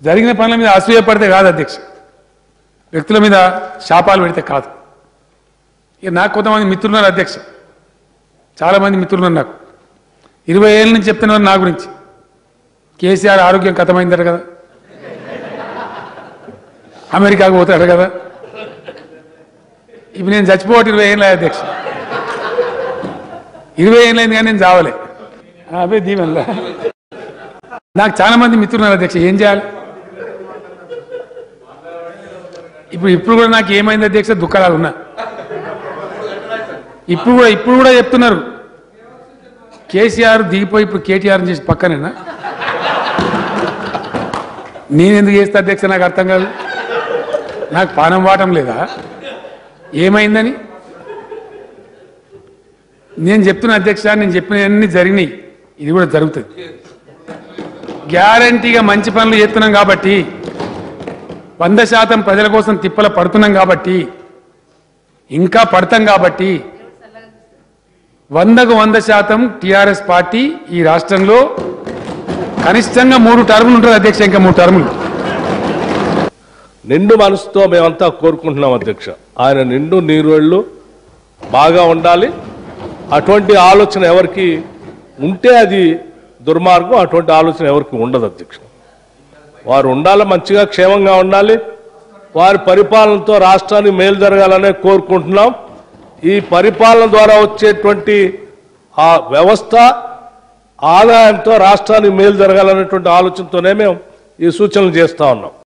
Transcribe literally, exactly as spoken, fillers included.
జరిగిన పనుల మీద అసూయ పడితే కాదు అధ్యక్ష, వ్యక్తుల మీద శాపాలు పెడితే కాదు. ఇక నాకు కొంతమంది మిత్రులు ఉన్నారు అధ్యక్ష, చాలామంది మిత్రులు ఉన్నారు నాకు. ఇరవై ఏళ్ళ నుంచి చెప్తున్నారు నా గురించి, కేసీఆర్ ఆరోగ్యం కథమైందట కదా, అమెరికాకు పోతాడు కదా. ఇప్పుడు నేను చచ్చిపోవటం ఇరవై ఏళ్ళ అధ్యక్ష, ఇరవై ఏళ్ళైంది కానీ నేను చావలే. అవే దీవెనలా నాకు చాలా మంది మిత్రులు ఉన్నారు అధ్యక్ష, ఏం చేయాలి ఇప్పుడు? ఇప్పుడు కూడా నాకు ఏమైంది అధ్యక్ష, దుఃఖాలు ఉన్నా. ఇప్పుడు కూడా ఇప్పుడు కూడా చెప్తున్నారు కేసీఆర్ దిగిపోయి ఇప్పుడు కేటీఆర్ చేసి పక్కనేనా. నేనెందుకు చేస్తా అధ్యక్ష, నాకు అర్థం కాదు. నాకు పానం వాటం లేదా ఏమైందని? నేను చెప్తున్నా అధ్యక్ష, నేను చెప్పినవన్నీ జరిగినాయి, ఇది కూడా జరుగుతుంది. గ్యారంటీగా మంచి పనులు చేస్తున్నాం కాబట్టి, వంద శాతం ప్రజల కోసం తిప్పల పడుతున్నాం కాబట్టి, ఇంకా పడతాం కాబట్టి, వందకు వంద శాతం టీఆర్ఎస్ పార్టీ ఈ రాష్ట్రంలో కనిష్టంగా మూడు టర్ములు ఉంటుంది అధ్యక్ష, ఇంకా మూడు టర్ములు. నిండు మనసుతో మేమంతా కోరుకుంటున్నాం అధ్యక్ష, ఆయన నిండు నీరుళ్ళు బాగా ఉండాలి. అటువంటి ఆలోచన ఎవరికి ఉంటే అది దుర్మార్గం, అటువంటి ఆలోచన ఎవరికి ఉండదు అధ్యక్ష. వారు ఉండాలి, మంచిగా క్షేమంగా ఉండాలి, వారి పరిపాలనతో రాష్ట్రానికి మేలు జరగాలనే కోరుకుంటున్నాం. ఈ పరిపాలన ద్వారా వచ్చేటువంటి ఆ వ్యవస్థ ఆదాయంతో రాష్ట్రానికి మేలు జరగాలనేటువంటి ఆలోచనతోనే మేము ఈ సూచనలు చేస్తా ఉన్నాం.